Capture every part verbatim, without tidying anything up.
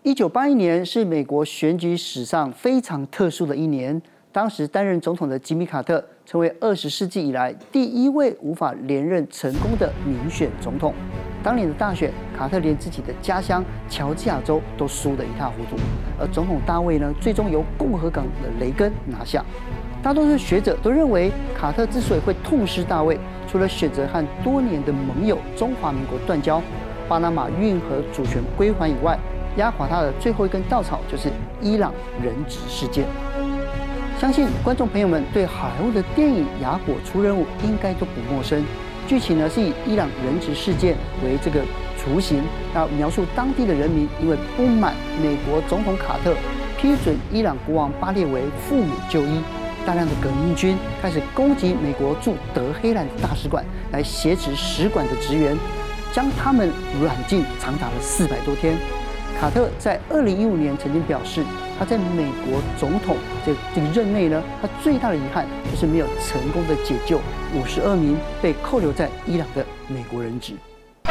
一九八一年是美国选举史上非常特殊的一年。当时担任总统的吉米·卡特成为二十世纪以来第一位无法连任成功的民选总统。当年的大选，卡特连自己的家乡乔治亚州都输得一塌糊涂，而总统大位呢，最终由共和党的雷根拿下。大多数学者都认为，卡特之所以会痛失大位，除了选择和多年的盟友中华民国断交、巴拿马运河主权归还以外，压垮他的最后一根稻草就是伊朗人质事件。相信观众朋友们对好莱坞的电影《雅果出任务》应该都不陌生。剧情呢是以伊朗人质事件为这个雏形，那描述当地的人民因为不满美国总统卡特批准伊朗国王巴列维赴美就医，大量的革命军开始攻击美国驻德黑兰的大使馆，来挟持使馆的职员，将他们软禁长达了四百多天。卡特在二零一五年曾经表示，他在美国总统这这个任内呢，他最大的遗憾就是没有成功的解救五十二名被扣留在伊朗的美国人质。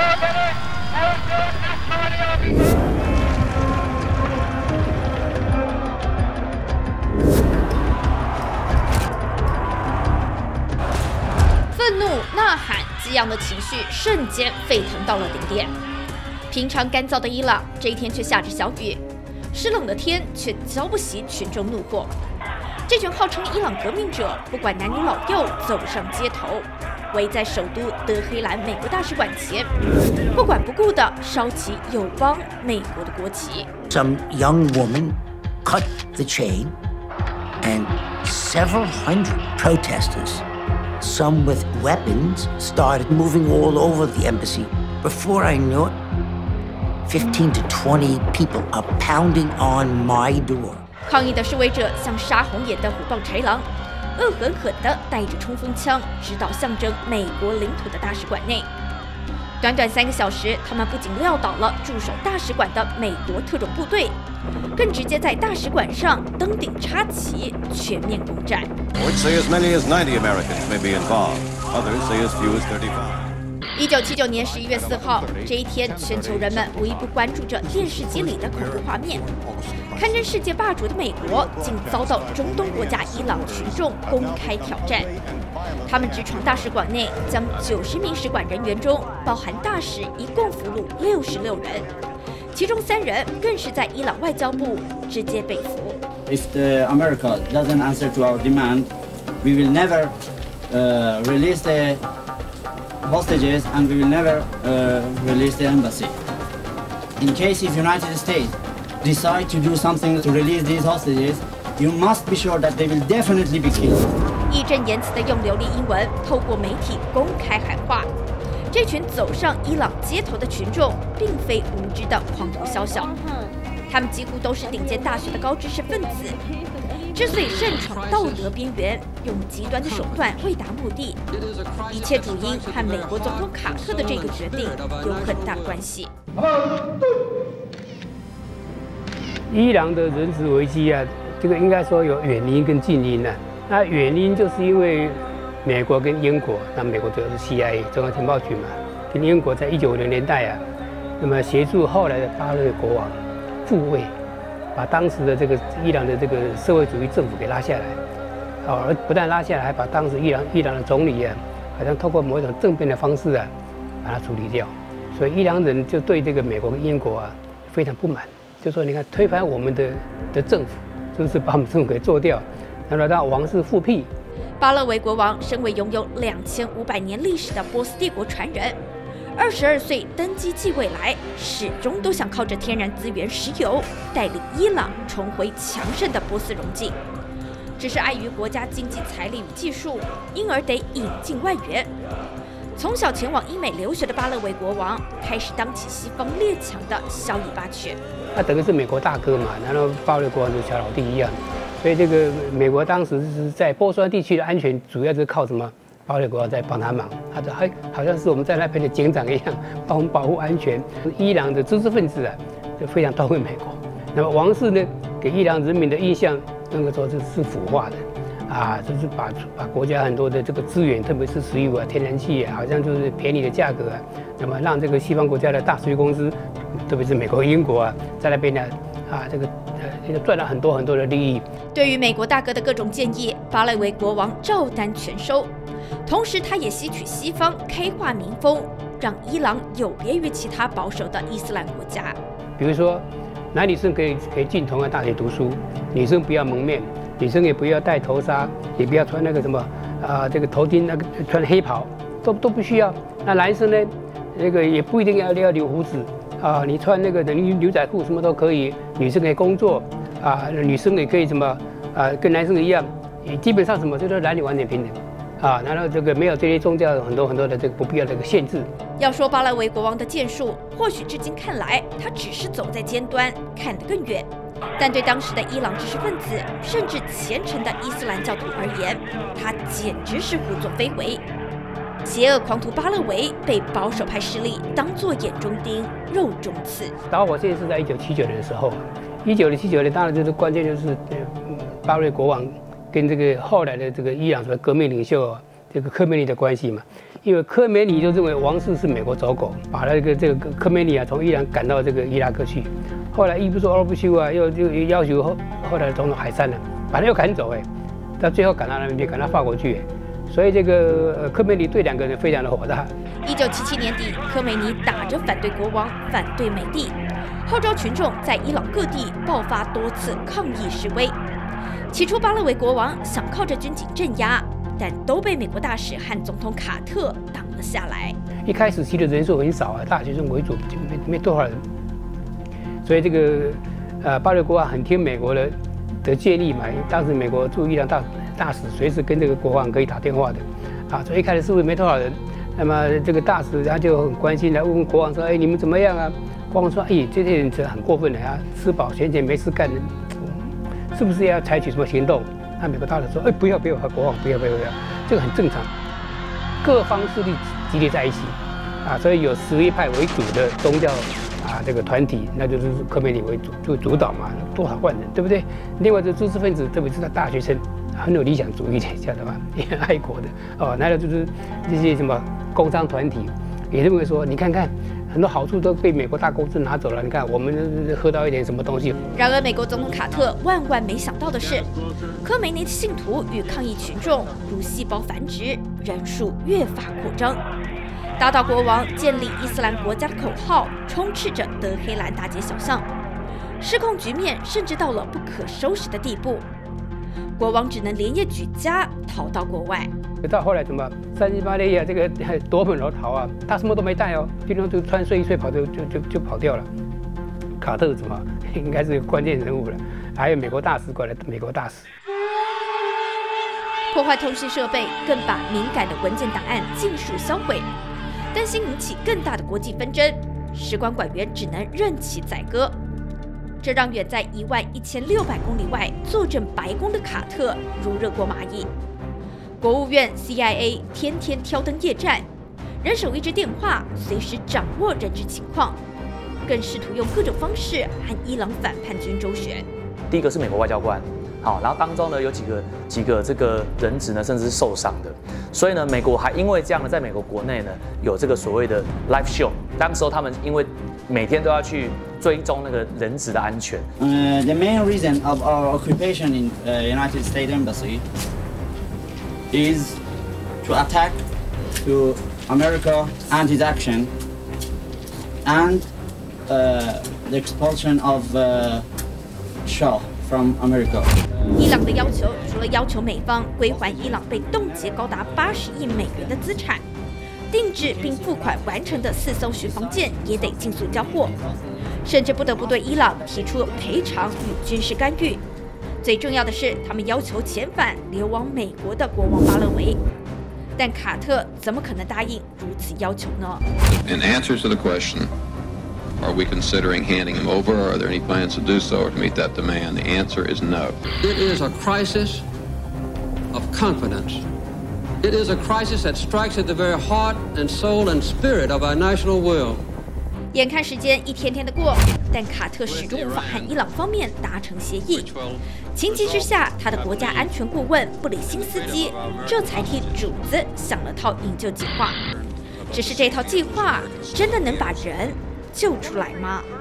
愤怒、呐喊、激昂的情绪瞬间沸腾到了顶点。平常干燥的伊朗，这一天却下着小雨，湿冷的天却浇不熄群众怒火。这群号称伊朗革命者，不管男女老幼，走上街头，围在首都德黑兰美国大使馆前，不管不顾地烧起友邦美国的国旗。 Some young woman cut the chain, and several hundred protesters, some with weapons, started moving all over the embassy. Before I knew it, fifteen to twenty people are pounding on my door. 抗议的示威者像杀红眼的虎豹豺狼，恶狠狠地带着冲锋枪直捣象征美国领土的大使馆内。短短三个小时，他们不仅撂倒了驻守大使馆的美国特种部队，更直接在大使馆上登顶插旗，全面攻占。 Reports say as many as ninety Americans may be involved. Others say as few as thirty-five. 一九七九年十一月四号，这一天，全球人们无一不关注着电视机里的恐怖画面。堪称世界霸主的美国，竟遭到中东国家伊朗群众公开挑战。他们直闯大使馆内，将九十名使馆人员中，包含大使，一共俘虏六十六人，其中三人更是在伊朗外交部直接被俘。 If the America doesn't answer to our demand, we will never uh, release the hostages, and we will never uh, release the embassy. In case if United States decide to do something to release these hostages, you must be sure that they will definitely be killed. 义正言辞地用流利英文透过媒体公开喊话。这群走上伊朗街头的群众，并非无知的狂徒宵小，他们几乎都是顶尖大学的高知识分子。之所以擅闯道德边缘，用极端的手段为达目的，一切主因和美国总统卡特的这个决定有很大关系。 伊朗的人质危机啊，这个应该说有远因跟近因啊。那远因就是因为美国跟英国，那美国主要是 C I A 中央情报局嘛，跟英国在一九五零年代啊，那么协助后来的巴勒国王复位。把当时的这个伊朗的这个社会主义政府给拉下来，啊，而不但拉下来，还把当时伊朗伊朗的总理啊，好像透过某一种政变的方式啊，把它处理掉。所以伊朗人就对这个美国跟英国啊非常不满，就说你看推翻我们的的政府，是不是把我们政府给做掉，然后让王室复辟？ 巴勒维国王身为拥有两千五百年历史的波斯帝国传人。二十二岁登基继位来，始终都想靠着天然资源石油，带领伊朗重回强盛的波斯荣景。只是碍于国家经济财力与技术，因而得引进外援。从小前往英美留学的巴勒维国王，开始当起西方列强的小尾巴犬。 他等于是美国大哥嘛，然后巴勒国王就小老弟一样。所以这个美国当时是在波斯湾地区的安全，主要是靠什么？巴勒国王在帮他忙，他说还好像是我们在那边的警长一样，帮我们保护安全。伊朗的知识分子啊，就非常讨厌美国。那么王室呢，给伊朗人民的印象，那个时候是是腐化的，啊，就是把把国家很多的这个资源，特别是石油啊、天然气啊，好像就是便宜的价格啊，那么让这个西方国家的大石油公司特别是美国、英国啊，在那边呢啊这个呃赚了很多很多的利益。 对于美国大哥的各种建议，巴勒维国王照单全收。同时，他也吸取西方开化民风，让伊朗有别于其他保守的伊斯兰国家。 比如说，男女生可以可以进同样大学读书，女生不要蒙面，女生也不要戴头纱，也不要穿那个什么啊、呃、这个头巾，那个穿黑袍，都都不需要。那男生呢，那个也不一定要要留胡子啊，你穿那个牛牛仔裤什么都可以。女生可以工作啊，女生也可以什么啊，跟男生一样，基本上什么这都男女完全平等。啊，然后这个没有这些宗教很多很多的这个不必要的一个限制。 要说巴勒维国王的建树，或许至今看来，他只是走在尖端，看得更远。但对当时的伊朗知识分子，甚至虔诚的伊斯兰教徒而言，他简直是胡作非为。邪恶狂徒巴勒维被保守派势力当作眼中钉、肉中刺。 导火线是在一九七九年的时候，一九七九年当然就是关键就是呃巴勒维国王。跟这个后来的这个伊朗的革命领袖这个科梅尼的关系嘛，因为科梅尼就认为王室是美国走狗，把那个这个科梅尼啊从伊朗赶到这个伊拉克去，后来一不做二不休啊，又就要求后后来的总统海珊呢，把他又赶走哎，到最后赶到那边赶到法国去，所以这个科梅尼对两个人非常的火大。 一九七七年底，科梅尼打着反对国王、反对美帝，号召群众在伊朗各地爆发多次抗议示威。起初，巴勒维国王想靠着军警镇压，但都被美国大使和总统卡特挡了下来。 一开始其实人数很少啊，大学生为主，就没没多少人。所以这个呃巴勒维国王很听美国的的建议嘛，当时美国驻伊朗大大使随时跟这个国王可以打电话的，啊，所以一开始是不是没多少人？那么这个大使他就很关心来问国王说：“哎，你们怎么样啊？”国王说：“哎，这些人真很过分的啊，吃饱闲闲没事干。”是不是要采取什么行动？那美国大使说：“哎，不要不要，国王不要不要不要，这个很正常。各方势力集结在一起，啊，所以有什叶派为主的宗教啊这个团体，那就是科梅尼为主就主导嘛，多少万人，对不对？另外，这知识分子，特别是大学生，很有理想主义的，晓得吧？也很爱国的哦。那个就是这些什么工商团体，也认为说，你看看。”很多好处都被美国大公司拿走了。你看，我们喝到一点什么东西。 然而，美国总统卡特万万没想到的是，科梅尼的信徒与抗议群众如细胞繁殖，人数越发扩张。打倒国王、建立伊斯兰国家的口号充斥着德黑兰大街小巷，失控局面甚至到了不可收拾的地步。国王只能连夜举家逃到国外。 到后来怎么三十八内啊，这个夺门而逃啊，他什么都没带哦，就就穿睡衣睡跑就就就就跑掉了。卡特怎么应该是关键人物了，还有美国大使馆的美国大使， 破坏通讯设备，更把敏感的文件档案尽数销毁，担心引起更大的国际纷争，使馆馆员只能任其宰割。这让远在一万一千六百公里外坐镇白宫的卡特如热锅蚂蚁。国务院 C I A 天天挑灯夜战，人手一支电话，随时掌握人质情况，更试图用各种方式和伊朗反叛军周旋。 第一个是美国外交官，好，然后当中呢有几个几个这个人质呢，甚至是受伤的，所以呢，美国还因为这样呢，在美国国内呢有这个所谓的 live show， 当时候他们因为每天都要去追踪那个人质的安全。 Uh, the main reason of our occupation in uh, United States Embassy is to attack to America and its action and uh, the expulsion of uh, Shah from America. 伊朗的要求除了要求美方归还伊朗被冻结高达八十亿美元的资产，定制并付款完成的四艘巡防舰也得尽速交货，甚至不得不对伊朗提出赔偿与军事干预。最重要的是，他们要求遣返流亡美国的国王巴勒维，但卡特怎么可能答应如此要求呢？ In answer to the question, are we considering handing him over? Are there any plans to do so or to meet that demand? The answer is no. It is a crisis of confidence. It is a crisis that strikes at the very heart and soul and spirit of our national will. 眼看时间一天天的过，但卡特始终无法和伊朗方面达成协议。情急之下，他的国家安全顾问布里辛斯基这才替主子想了套营救计划。只是这套计划真的能把人救出来吗？